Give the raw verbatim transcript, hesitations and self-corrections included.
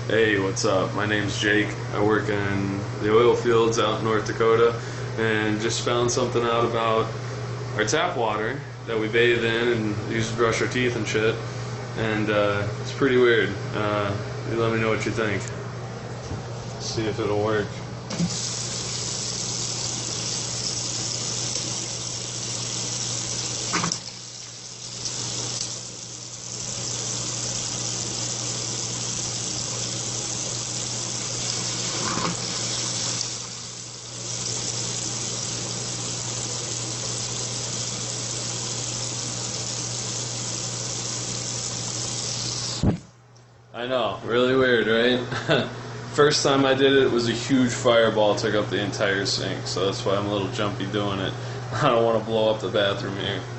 Hey, what's up? My name's Jake. I work in the oil fields out in North Dakota and just found something out about our tap water that we bathe in and use to brush our teeth and shit. And uh, it's pretty weird. Uh, you let me know what you think. See if it'll work. I know, really weird, right? First time I did it, it was a huge fireball, took up the entire sink, so that's why I'm a little jumpy doing it. I don't want to blow up the bathroom here.